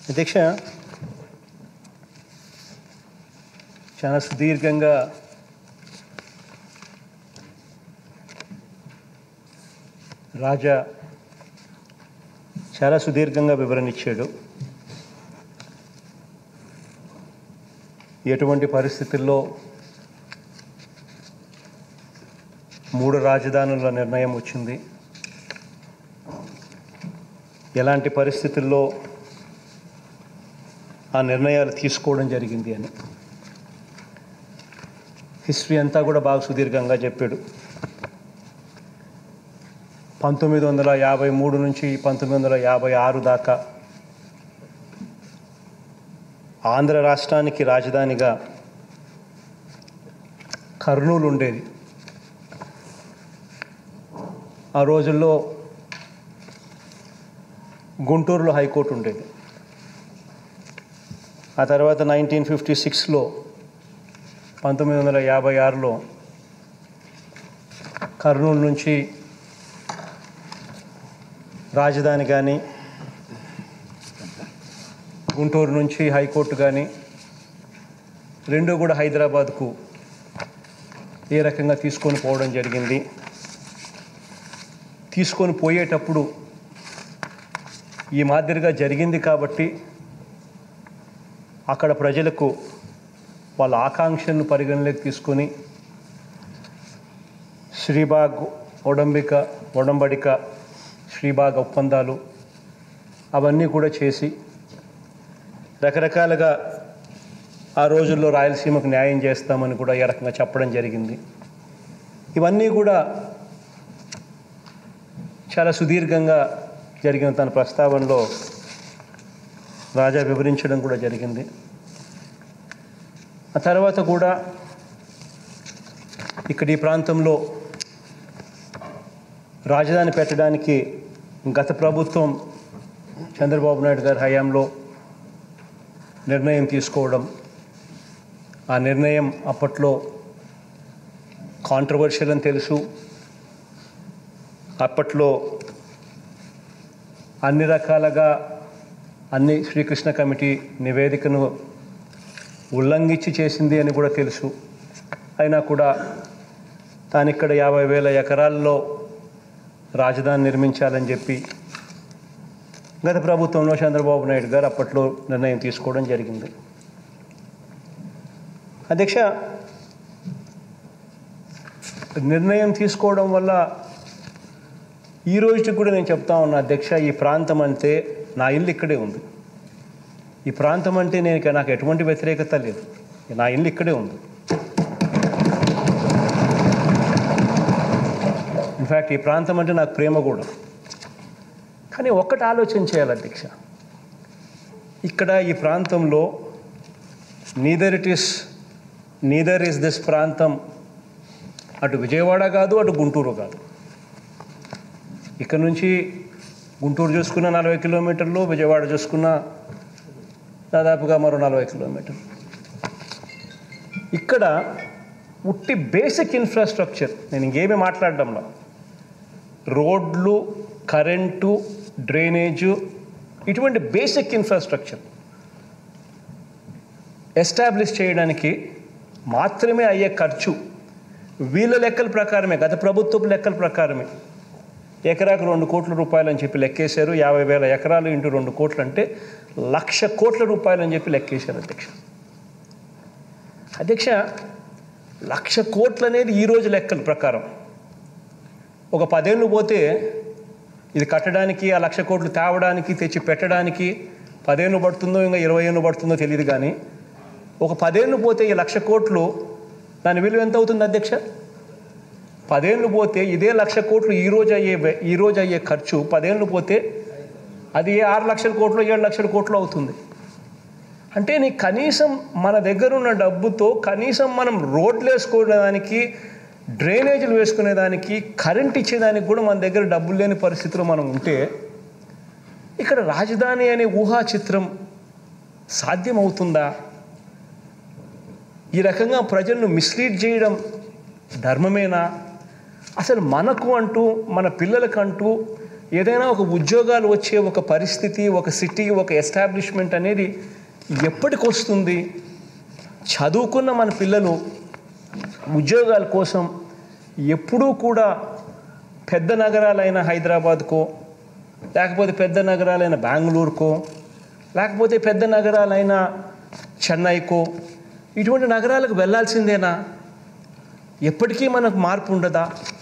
అధ్యక్ష, చాలా సుదీర్ఘంగా రాజా చాలా సుదీర్ఘంగా వివరణ ఇచ్చాడు. ఎటువంటి పరిస్థితుల్లో 3 రాజధానుల నిర్ణయం వచ్చింది, ఎలాంటి పరిస్థితుల్లో ఆ నిర్ణయాలు తీసుకోవడం జరిగింది అని హిస్టరీ అంతా కూడా బాగా సుదీర్ఘంగా చెప్పాడు. 1953 నుంచి 1956 దాకా ఆంధ్ర రాష్ట్రానికి రాజధానిగా కర్నూలు ఉండేది. ఆ రోజుల్లో గుంటూరులో హైకోర్టు ఉండేది. ఆ తర్వాత 1956లో 1956లో కర్నూలు నుంచి రాజధాని కానీ గుంటూరు నుంచి హైకోర్టు కానీ రెండూ కూడా హైదరాబాద్కు ఏ రకంగా తీసుకొని పోవడం జరిగింది. తీసుకొని పోయేటప్పుడు ఈ మాదిరిగా జరిగింది కాబట్టి అక్కడ ప్రజలకు వాళ్ళ ఆకాంక్షలను పరిగణలోకి తీసుకొని శ్రీబాగ్ ఒడంబడిక శ్రీబాగ్ ఒప్పందాలు అవన్నీ కూడా చేసి రకరకాలుగా ఆ రోజుల్లో రాయలసీమకు న్యాయం చేస్తామని కూడా ఏ రకంగా చెప్పడం జరిగింది. ఇవన్నీ కూడా చాలా సుదీర్ఘంగా జరిగిన తన ప్రస్తావనలో రాజా వివరించడం కూడా జరిగింది. ఆ తర్వాత కూడా ఇక్కడ ఈ ప్రాంతంలో రాజధాని పెట్టడానికి గత ప్రభుత్వం చంద్రబాబు నాయుడు గారి హయాంలో నిర్ణయం తీసుకోవడం, ఆ నిర్ణయం అప్పట్లో కాంట్రవర్షియల్ అని తెలుసు. అప్పట్లో అన్ని రకాలుగా అన్ని శ్రీకృష్ణ కమిటీ నివేదికను ఉల్లంఘించి చేసింది అని కూడా తెలుసు. అయినా కూడా తానిక్కడ 50,000 ఎకరాల్లో రాజధాని నిర్మించాలని చెప్పి గత ప్రభుత్వంలో చంద్రబాబు నాయుడు గారు అప్పట్లో నిర్ణయం తీసుకోవడం జరిగింది. అధ్యక్ష, నిర్ణయం తీసుకోవడం వల్ల ఈ రోజుకి కూడా నేను చెప్తా ఉన్నా అధ్యక్ష, ఈ ప్రాంతం అంటే నా ఇల్లు ఇక్కడే ఉంది. ఈ ప్రాంతం అంటే నాకు ఎటువంటి వ్యతిరేకత లేదు. నా ఇల్లు ఇక్కడే ఉంది. ఇన్ఫ్యాక్ట్ ఈ ప్రాంతం అంటే నాకు ప్రేమ కూడా. కానీ ఒక్కటి ఆలోచన చేయాలి అధ్యక్ష, ఇక్కడ ఈ ప్రాంతంలో నీదర్ ఇస్ దిస్ ప్రాంతం అటు విజయవాడ కాదు, అటు గుంటూరు కాదు. ఇక్కడ నుంచి గుంటూరు చూసుకున్న 40 కిలోమీటర్లు, విజయవాడ చూసుకున్న దాదాపుగా మరో 40 కిలోమీటర్లు. ఇక్కడ ఉట్టి బేసిక్ ఇన్ఫ్రాస్ట్రక్చర్, నేను ఇంకేమీ మాట్లాడడంలో, రోడ్లు, కరెంటు, డ్రైనేజు, ఇటువంటి బేసిక్ ఇన్ఫ్రాస్ట్రక్చర్ ఎస్టాబ్లిష్ చేయడానికి మాత్రమే అయ్యే ఖర్చు వీళ్ళ లెక్కల ప్రకారమే, గత ప్రభుత్వపు లెక్కల ప్రకారమే ఎకరాకు 2 కోట్ల రూపాయలు అని చెప్పి లెక్కేశారు. 50,000 ఎకరాలు ఇంటూ 2 కోట్లు అంటే 1,00,000 కోట్ల రూపాయలు అని చెప్పి లెక్కేశారు అధ్యక్ష. అధ్యక్ష, 1,00,000 కోట్లు అనేది ఈరోజు లెక్కల ప్రకారం ఒక 10 ఏళ్ళు పోతే ఇది కట్టడానికి, ఆ 1,00,000 కోట్లు తేవడానికి, తెచ్చి పెట్టడానికి 10 ఏళ్ళు పడుతుందో ఇంకా 20 ఏళ్ళు పడుతుందో తెలియదు. కానీ ఒక 10 ఏళ్ళు పోతే ఈ 1,00,000 కోట్లు దాని విలువ ఎంత అవుతుంది అధ్యక్ష? 10 ఏళ్ళు పోతే ఇదే 1,00,000 కోట్లు ఈరోజు అయ్యే ఖర్చు 10 ఏళ్ళు పోతే అది 6 లక్షల కోట్లు, 7 లక్షల కోట్లు అవుతుంది. అంటే నీకు కనీసం మన దగ్గర ఉన్న డబ్బుతో కనీసం మనం రోడ్లు వేసుకోవడానికి, డ్రైనేజీలు వేసుకునేదానికి, కరెంట్ ఇచ్చేదానికి కూడా మన దగ్గర డబ్బులు లేని పరిస్థితిలో మనం ఉంటే ఇక్కడ రాజధాని అనే ఊహా చిత్రం సాధ్యమవుతుందా? ఈ రకంగా ప్రజలను మిస్లీడ్ చేయడం ధర్మమేనా? అసలు మనకు అంటూ, మన పిల్లలకంటూ ఏదైనా ఒక ఉద్యోగాలు వచ్చే ఒక పరిస్థితి, ఒక సిటీ, ఒక ఎస్టాబ్లిష్మెంట్ అనేది ఎప్పటికి వస్తుంది? చదువుకున్న మన పిల్లలు ఉద్యోగాల కోసం ఎప్పుడూ కూడా పెద్ద నగరాలైన హైదరాబాద్కో, లేకపోతే పెద్ద నగరాలైన బెంగళూరుకో, లేకపోతే పెద్ద నగరాలైన చెన్నైకో, ఇటువంటి నగరాలకు వెళ్ళాల్సిందేనా? ఎప్పటికీ మనకు మార్పు ఉండదా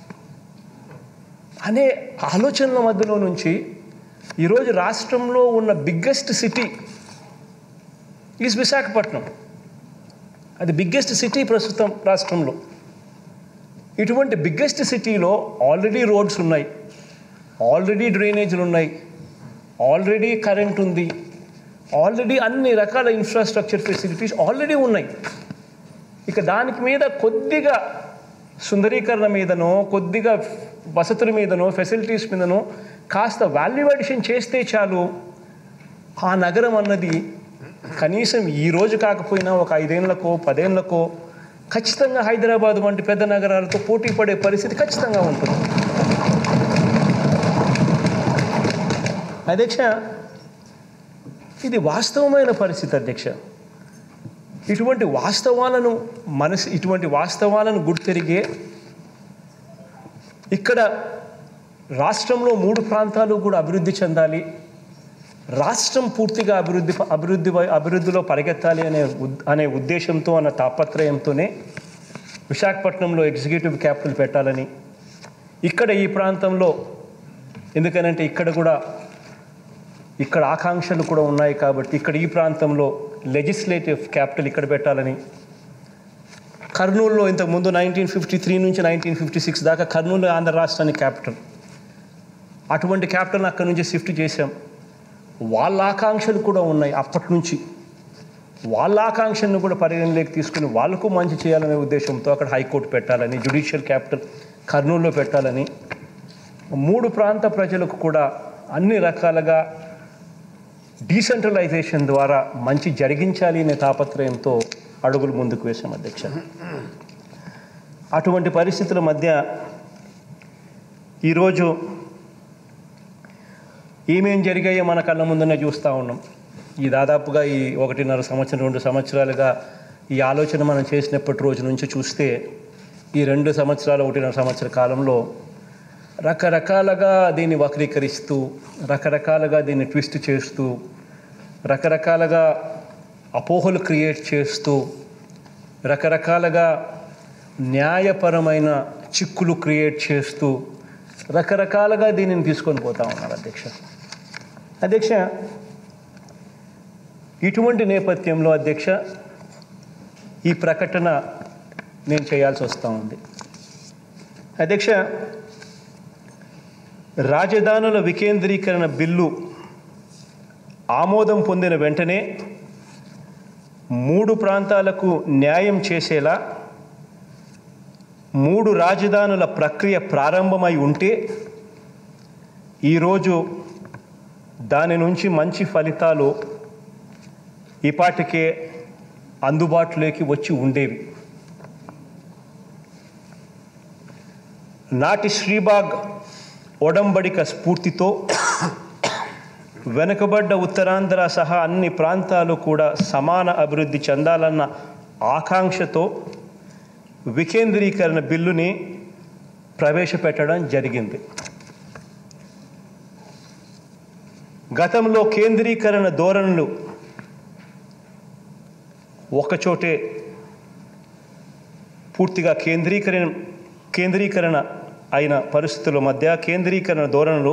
అనే ఆలోచనల మధ్యలో నుంచి ఈరోజు రాష్ట్రంలో ఉన్న బిగ్గెస్ట్ సిటీ ఈజ్ విశాఖపట్నం. అది బిగ్గెస్ట్ సిటీ ప్రస్తుతం రాష్ట్రంలో. ఇటువంటి బిగ్గెస్ట్ సిటీలో ఆల్రెడీ రోడ్స్ ఉన్నాయి, ఆల్రెడీ డ్రైనేజీలు ఉన్నాయి, ఆల్రెడీ కరెంట్ ఉంది, ఆల్రెడీ అన్ని రకాల ఇన్ఫ్రాస్ట్రక్చర్ ఫెసిలిటీస్ ఆల్రెడీ ఉన్నాయి. ఇక దానికి మీద కొద్దిగా సుందరీకరణ మీదనో, కొద్దిగా వసతుల మీదనో, ఫెసిలిటీస్ మీదనో కాస్త వాల్యూ అడిషన్ చేస్తే చాలు, ఆ నగరం అన్నది కనీసం ఈరోజు కాకపోయినా ఒక 5 ఏళ్లకో 10 ఏళ్లకో ఖచ్చితంగా హైదరాబాద్ వంటి పెద్ద నగరాలతో పోటీ పడే పరిస్థితి ఖచ్చితంగా ఉంటుంది. అధ్యక్ష, ఇది వాస్తవమైన పరిస్థితి అధ్యక్ష. ఇటువంటి వాస్తవాలను గుర్తెరిగే ఇక్కడ రాష్ట్రంలో 3 ప్రాంతాలు కూడా అభివృద్ధి చెందాలి, రాష్ట్రం పూర్తిగా అభివృద్ధిలో పరిగెత్తాలి అనే ఉద్దేశంతో, అన్న తాపత్రయంతోనే విశాఖపట్నంలో ఎగ్జిక్యూటివ్ క్యాపిటల్ పెట్టాలని, ఇక్కడ ఈ ప్రాంతంలో, ఎందుకనంటే ఇక్కడ ఆకాంక్షలు కూడా ఉన్నాయి కాబట్టి ఇక్కడ ఈ ప్రాంతంలో లెజిస్లేటివ్ క్యాపిటల్ ఇక్కడ పెట్టాలని, కర్నూలులో ఇంతకుముందు 1953 నుంచి 1956 దాకా కర్నూలు ఆంధ్ర రాష్ట్రానికి క్యాపిటల్, అటువంటి క్యాపిటల్ని అక్కడి నుంచి షిఫ్ట్ చేశాం. వాళ్ళ ఆకాంక్షలు కూడా ఉన్నాయి అప్పటి నుంచి, వాళ్ళ ఆకాంక్షలను కూడా పరిగణలోకి తీసుకుని వాళ్ళకు మంచి చేయాలనే ఉద్దేశంతో అక్కడ హైకోర్టు పెట్టాలని, జ్యుడిషియల్ క్యాపిటల్ కర్నూలులో పెట్టాలని, 3 ప్రాంత ప్రజలకు కూడా అన్ని రకాలుగా డీసెంట్రలైజేషన్ ద్వారా మంచి జరిగించాలి అనే తాపత్రయంతో అడుగులు ముందుకు వేశాం అధ్యక్ష. అటువంటి పరిస్థితుల మధ్య ఈరోజు ఏమేం జరిగాయో మన కళ్ళ ముందునే చూస్తూ ఉన్నాం. ఈ దాదాపుగా ఈ 1.5 సంవత్సరం 2 సంవత్సరాలుగా ఈ ఆలోచన మనం చేసినప్పటి రోజు నుంచి చూస్తే ఈ 2 సంవత్సరాలు 1.5 సంవత్సర కాలంలో రకరకాలుగా దీన్ని వక్రీకరిస్తూ, రకరకాలుగా దీన్ని ట్విస్ట్ చేస్తూ, రకరకాలుగా అపోహలు క్రియేట్ చేస్తూ, రకరకాలుగా న్యాయపరమైన చిక్కులు క్రియేట్ చేస్తూ రకరకాలుగా దీనిని తీసుకొని పోతా ఉన్నారు అధ్యక్ష. ఇటువంటి నేపథ్యంలో అధ్యక్ష ఈ ప్రకటన నేను చేయాల్సి వస్తూ ఉంది అధ్యక్ష. రాజధానుల వికేంద్రీకరణ బిల్లు ఆమోదం పొందిన వెంటనే 3 ప్రాంతాలకు న్యాయం చేసేలా 3 రాజధానుల ప్రక్రియ ప్రారంభమై ఉంటే ఈరోజు దాని నుంచి మంచి ఫలితాలు ఈపాటికే అందుబాటులోకి వచ్చి ఉండేవి. నాటి శ్రీబాగ్ ఒడంబడిక స్ఫూర్తితో వెనుకబడ్డ ఉత్తరాంధ్ర సహా అన్ని ప్రాంతాలు కూడా సమాన అభివృద్ధి చెందాలన్న ఆకాంక్షతో వికేంద్రీకరణ బిల్లుని ప్రవేశపెట్టడం జరిగింది. గతంలో కేంద్రీకరణ ధోరణులు ఒకచోటే పూర్తిగా కేంద్రీకరణ అయిన పరిస్థితుల మధ్య కేంద్రీకరణ ధోరణులు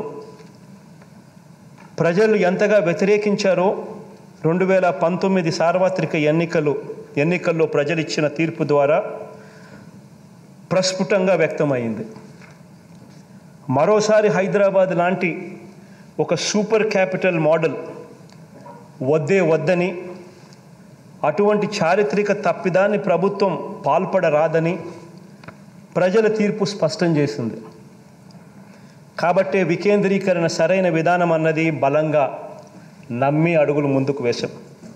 ప్రజలు ఎంతగా వ్యతిరేకించారో 2019 సార్వత్రిక ఎన్నికల్లో ప్రజలిచ్చిన తీర్పు ద్వారా ప్రస్ఫుటంగా వ్యక్తమైంది. మరోసారి హైదరాబాద్ లాంటి ఒక సూపర్ క్యాపిటల్ మోడల్ వద్దని, అటువంటి చారిత్రక తప్పిదాన్ని ప్రభుత్వం పాల్పడరాదని ప్రజల తీర్పు స్పష్టం చేసింది. కాబట్టే వికేంద్రీకరణ సరైన విధానం అన్నది బలంగా నమ్మి అడుగులు ముందుకు వేశాం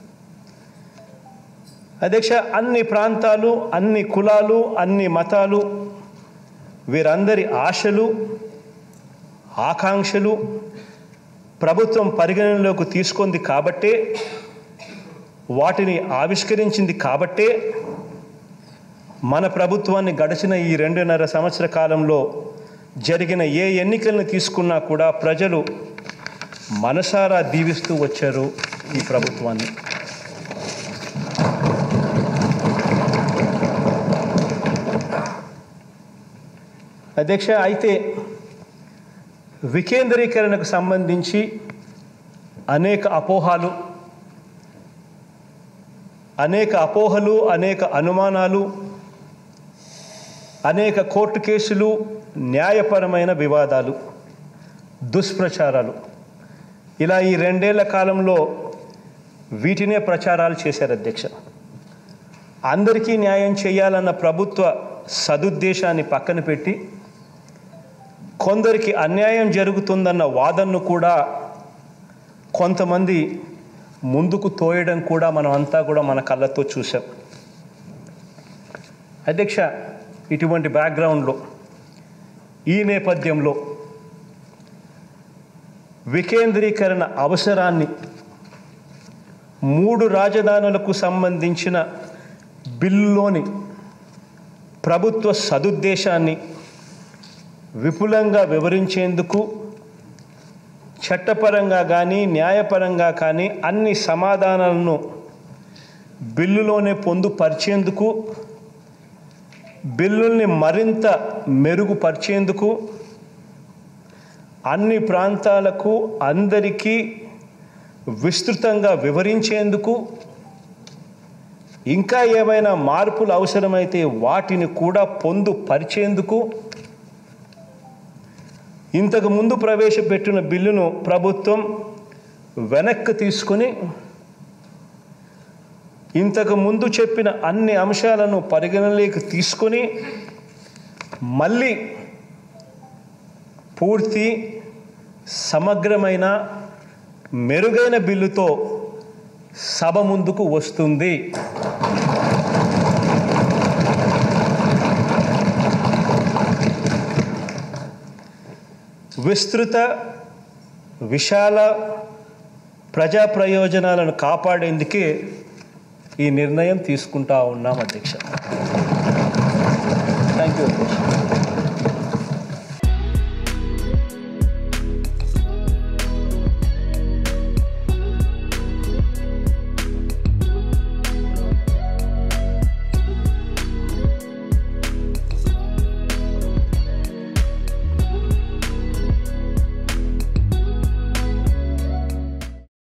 అధ్యక్ష. అన్ని ప్రాంతాలు, అన్ని కులాలు, అన్ని మతాలు, వీరందరి ఆశలు, ఆకాంక్షలు ప్రభుత్వం పరిగణనలోకి తీసుకుంది కాబట్టే, వాటిని ఆవిష్కరించింది కాబట్టే మన ప్రభుత్వాన్ని గడిచిన ఈ 2.5 సంవత్సర కాలంలో జరిగిన ఏ ఎన్నికలను తీసుకున్నా కూడా ప్రజలు మనసారా దీవిస్తూ వచ్చారు ఈ ప్రభుత్వాన్ని. అధ్యక్ష, అయితే వికేంద్రీకరణకు సంబంధించి అనేక అపోహలు, అనేక అనుమానాలు, అనేక కోర్టు కేసులు, న్యాయపరమైన వివాదాలు, దుష్ప్రచారాలు, ఇలా ఈ 2 ఏళ్ల కాలంలో వీటినే ప్రచారాలు చేశారు అధ్యక్ష. అందరికీ న్యాయం చేయాలన్న ప్రభుత్వ సదుద్దేశాన్ని పక్కన పెట్టి కొందరికి అన్యాయం జరుగుతుందన్న వాదనను కూడా కొంతమంది ముందుకు తోయడం కూడా మనం అంతా కూడా మన కళ్ళతో చూసాం. అధ్యక్ష, ఇటువంటి బ్యాక్గ్రౌండ్లో, ఈ నేపథ్యంలో వికేంద్రీకరణ అవసరాన్ని, 3 రాజధానులకు సంబంధించిన బిల్లులోని ప్రభుత్వ సదుద్దేశాన్ని విపులంగా వివరించేందుకు చట్టపరంగా కానీ న్యాయపరంగా కానీ అన్ని సమాధానాలను బిల్లులోనే పొందుపరిచేందుకు, బిల్లుల్ని మరింత మెరుగుపరిచేందుకు, అన్ని ప్రాంతాలకు అందరికీ విస్తృతంగా వివరించేందుకు, ఇంకా ఏమైనా మార్పులు అవసరమైతే వాటిని కూడా పొందుపరిచేందుకు ఇంతకు ముందు ప్రవేశపెట్టిన బిల్లును ప్రభుత్వం వెనక్కి తీసుకొని ఇంతకు ముందు చెప్పిన అన్ని అంశాలను పరిగణలోకి తీసుకొని మళ్ళీ పూర్తి సమగ్రమైన మెరుగైన బిల్లుతో సభ ముందుకు వస్తుంది. విస్తృత, విశాల ప్రజా ప్రయోజనాలను కాపాడేందుకే ఈ నిర్ణయం తీసుకుంటా ఉన్నాం అధ్యక్ష.